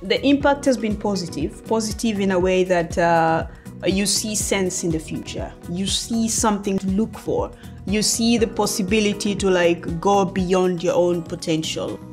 The impact has been positive in a way that you see sense in the future. You see something to look for. You see the possibility to like go beyond your own potential.